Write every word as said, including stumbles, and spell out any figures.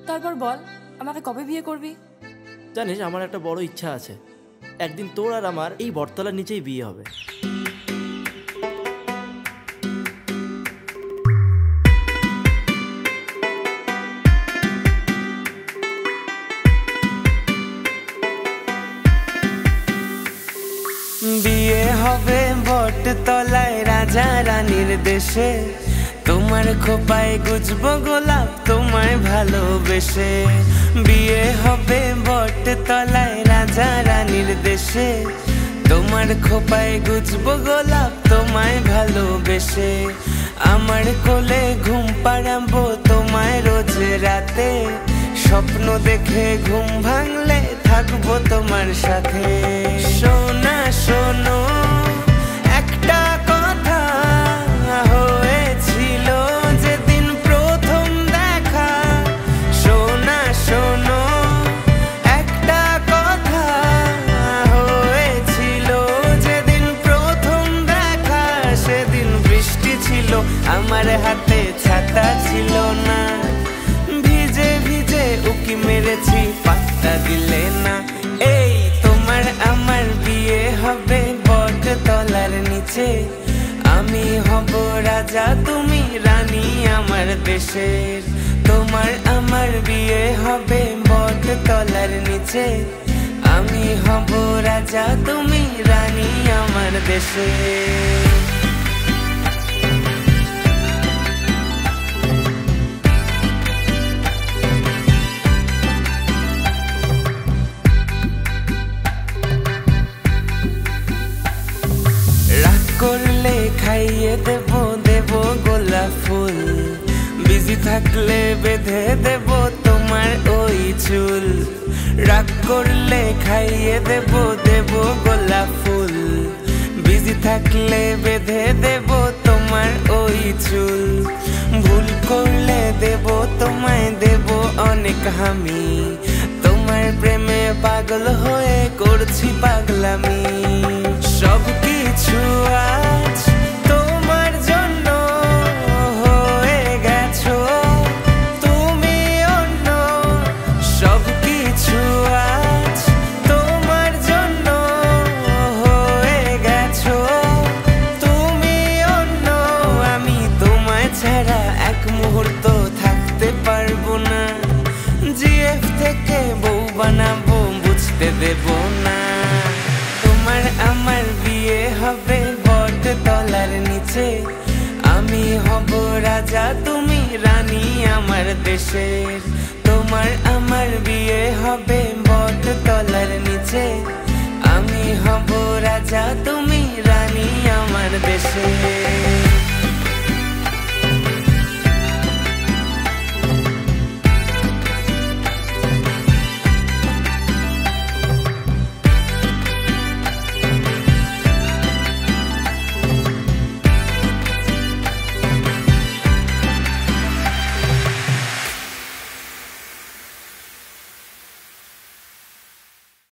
তারপর বল, আমাকে কবে বিয়ে করবি? জানিস আমার একটা বড় ইচ্ছা আছে, একদিন তোর আর আমার এই বটতলার নিচেই বিয়ে হবে। বিয়ে হবে বটতলায় রাজা রানীর দেশে, তোমার খোপায় গুজবো গোলাপ তোমায় ভালোবেসে। বিয়ে হবে বটতলায় রাজা রানীর দেশে, তোমার খোপায় গুজবো গোলাপ তোমায় ভালোবেসে। আমার কোলে ঘুম পাড়াবো তোমায় রোজ রাতে, স্বপ্ন দেখে ঘুম ভাঙলে থাকবো তোমার সাথে। শোনা শোনো একটা কথা হয়েছিল যেদিন প্রথম দেখা। শোনা শোনো একটা কথা হয়েছিল যেদিন প্রথম দেখা। সেদিন বৃষ্টি ছিল, আমার হাতে ছাতা ছিল না, ভিজে ভিজে উকি মেরেছি পাত্তা দিলে না। এই তোমার আমার বিয়ে হবে বটতলার নিচে, আমি হব রাজা তুমি রানী আমার দেশের। তোমার আমার বিয়ে হবে বটতলার নিচে, আমি হব রাজা তুমি রানী আমার দেশের। করলে খাইয়ে দেব দেব গোলাপ ফুল, বিজি থাকলে বেঁধে দেব তোমার ওই চুল। রাগ করলে খাইয়ে দেব দেব গোলাপ ফুল, বিজি থাকলে বেঁধে দেব তোমার ওই চুল। ভুল করলে দেব তোমায় দেব অনেক হামি, তোমার প্রেমে পাগল হয়ে করছি পাগলামি। সব কিছু আজ তোমার জন্য হয়ে গেছো তুমি অন্য। সব কিছু আজ তোমার জন্য হয়ে গেছো তুমি অন্য। আমি তোমায় ছাড়া এক মুহূর্ত থাকতে পারবো না, জিএফ থেকে বউ বানাবো বুঝতে দেব না। তোমার আমার বিয়ে হবে বটতলার নিচে, আমি হব রাজা তুমি রানী আমার দেশের। তোমার আমার বিয়ে হবে বটতলার নিচে, আমি হব রাজা তুমি রানী আমার দেশের।